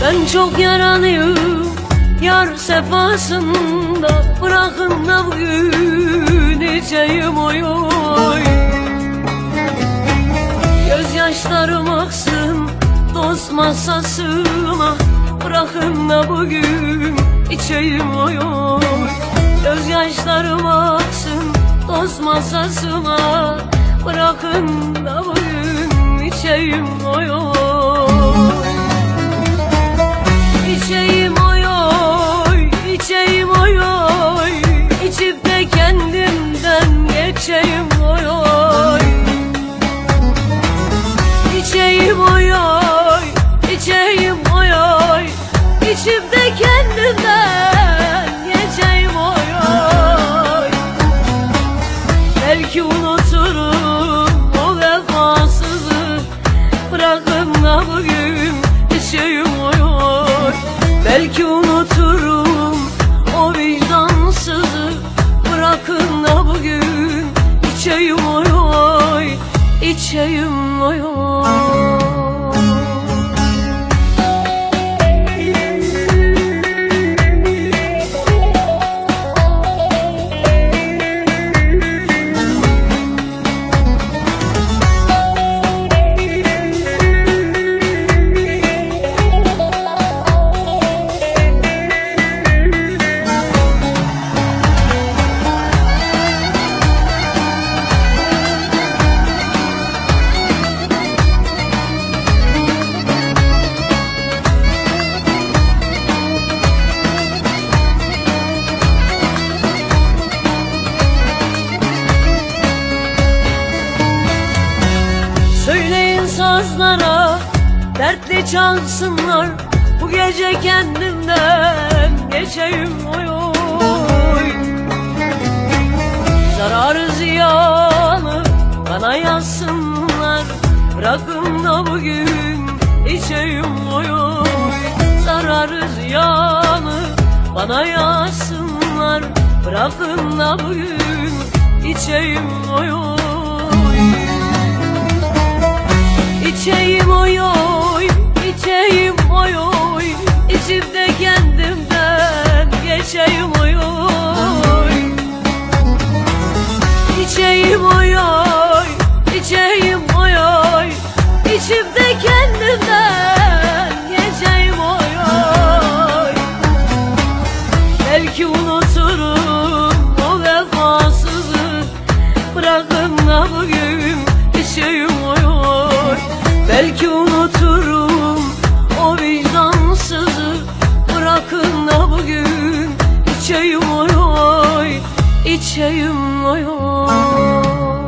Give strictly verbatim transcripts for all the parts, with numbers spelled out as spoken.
Ben çok yaralıyım yar sefasında, bırakın da bugün içeyim oy oy. Gözyaşlarım aksın dost masasına, bırakın da bugün içeyim oy oy. Gözyaşlarım aksın dost masasına, bırakın da bugün içeyim oy oy. İçeyim oy oy, içeyim oy oy, içip de kendimden geçeyim oy oy. İçeyim oy oy, içeyim oy oy, içip de kendimden geçeyim oy oy. Belki unuturum o vefasızı, bırakın da bugün içeyim oy oy. Belki unuturum o vicdansızı, bırakın da bugün içeyim oy oy, içeyim oy oy. Söyleyin sazlara dertli çalsınlar, bu gece kendimden geçeyim oy oy. Zararı ziyanı bana yazsınlar, bırakın da bugün içeyim oy oy. Zararı ziyanı bana yazsınlar, bırakın da bugün içeyim oy oy. İçeyim oy oy, içeyim oy oy, içip de kendimden geçeyim oy oy. İçeyim oy oy, içeyim oy oy, içip de kendimden geçeyim oy oy. Belki unuturum o vefasızı, bırakın da bugün içeyim oy oy. Belki unuturum o vicdansızı, bırakın da bugün içeyim oy oy, içeyim oy oy.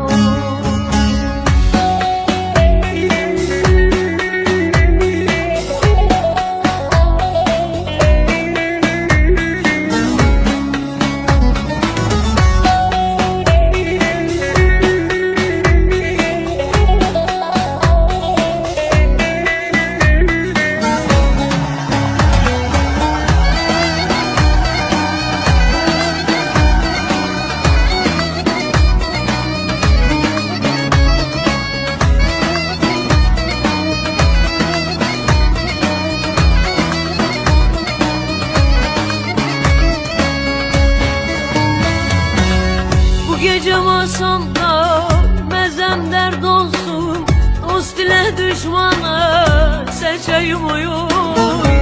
Gece masamda mezem dert olsun, dost ile düşmanı seçeyim oy oy.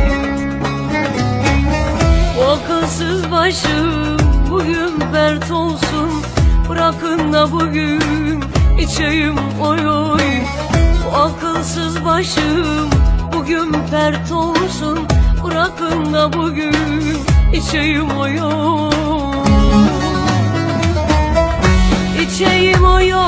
Bu akılsız başım bugün pert olsun, bırakın da bugün içeyim oy oy. Bu akılsız başım bugün pert olsun, bırakın da bugün içeyim oy oy. İçeyim oy oy,